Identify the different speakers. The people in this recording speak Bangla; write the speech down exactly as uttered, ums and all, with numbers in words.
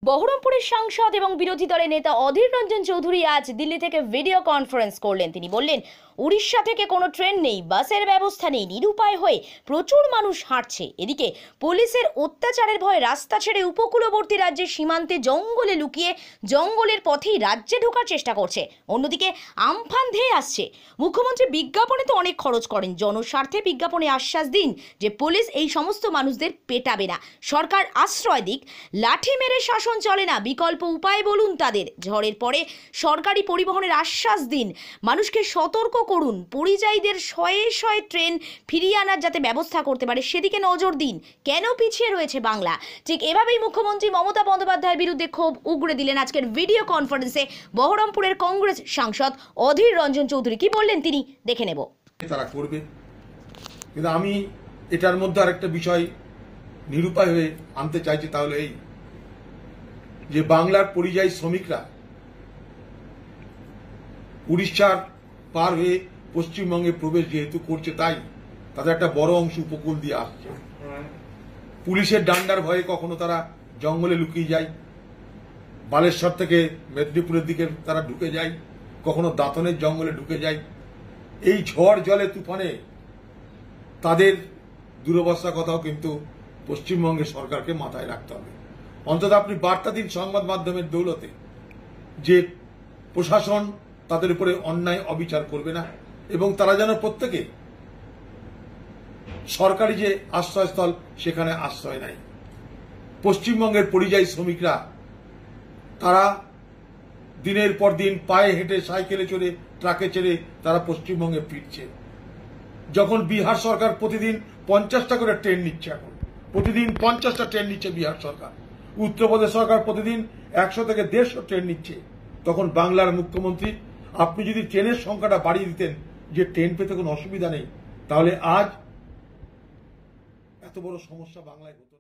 Speaker 1: বহরমপুরের সাংসদ এবং বিরোধী দলের নেতা অধীর রঞ্জন চৌধুরী আজ দিল্লি থেকে ভিডিও কনফারেন্স করলেন। তিনি বললেন, উড়িষ্যা থেকে কোনো ট্রেন নেই, বাসের ব্যবস্থা নেই, নিরুপায় হয়ে প্রচুর মানুষ হাঁটছে। এদিকে পুলিশের অত্যাচারের ভয়ে রাস্তা ছেড়ে উপকূলবর্তী রাজ্যের সীমান্তে জঙ্গলে লুকিয়ে জঙ্গলের পথেই রাজ্যে ঢোকার চেষ্টা করছে। অন্যদিকে আমফান ধেয়ে আসছে। মুখ্যমন্ত্রী বিজ্ঞাপনে তো অনেক খরচ করেন, জনস্বার্থে বিজ্ঞাপনে আশ্বাস দিন যে পুলিশ এই সমস্ত মানুষদের পেটাবে না, সরকার আশ্রয় দিক। লাঠি মেরে শাসন চলে না, বিকল্প উপায় বলুন তাদের। ঝড়ের পরে সরকারি পরিবহনের আশ্বাস দিন, মানুষকে সতর্ক করুন, পরিযায়ীদের শয়ে শয়ে ট্রেন ফিরিয়ে আনার যাতে ব্যবস্থা করতে পারে সেদিকে নজর দিন। কেন পিছিয়ে রয়েছে বাংলা? ঠিক এভাবেই মুখ্যমন্ত্রী মমতা বন্দ্যোপাধ্যায়ের বিরুদ্ধে ক্ষোভ উগড়ে দিলেন আজকের ভিডিও কনফারেন্সে বহরমপুরের কংগ্রেস সাংসদ অধীর রঞ্জন চৌধুরী। কি বললেন তিনি দেখে নেব।
Speaker 2: তারা করবে, কিন্তু আমি এটার মধ্যে আরেকটা বিষয় নিরুপায় হয়ে আনতে চাইছি, তাহলে এই যে বাংলার পরিযায়ী শ্রমিকরা উড়িষ্যার পার হয়ে পশ্চিমবঙ্গে প্রবেশ যেহেতু করছে, তাই তাদের একটা বড় অংশ উপকূল দিয়ে আসছে। পুলিশের ডান্ডার ভয়ে কখনো তারা জঙ্গলে লুকিয়ে যায়, বালেশ্বর থেকে মেদিনীপুরের দিকে তারা ঢুকে যায়, কখনো দাঁতনের জঙ্গলে ঢুকে যায়। এই ঝড় জলে তুফানে তাদের দুরবস্থার কথাও কিন্তু পশ্চিমবঙ্গের সরকারকে মাথায় রাখতে হবে। অন্তত আপনি বার্তা দিন সংবাদ মাধ্যমের দৌলতে যে প্রশাসন তাদের উপরে অন্যায় অবিচার করবে না, এবং তারা যেন প্রত্যেকে সরকারি যে আশ্রয়স্থল সেখানে আশ্রয় নেয়। পশ্চিমবঙ্গের পরিযায়ী শ্রমিকরা তারা দিনের পর দিন পায়ে হেঁটে, সাইকেলে চড়ে, ট্রাকে চড়ে তারা পশ্চিমবঙ্গে ফিরছে। যখন বিহার সরকার প্রতিদিন পঞ্চাশটা করে ট্রেন নিচ্ছে, এখন প্রতিদিন পঞ্চাশটা ট্রেন নিচ্ছে বিহার সরকার, উত্তরপ্রদেশ সরকার প্রতিদিন একশো থেকে দেড়শো ট্রেন নিচ্ছে, তখন বাংলার মুখ্যমন্ত্রী আপনি যদি ট্রেনের সংখ্যাটা বাড়িয়ে দিতেন, যে ট্রেন পেতে কোনো অসুবিধা নেই, তাহলে আজ এত বড় সমস্যা বাংলায় হতো।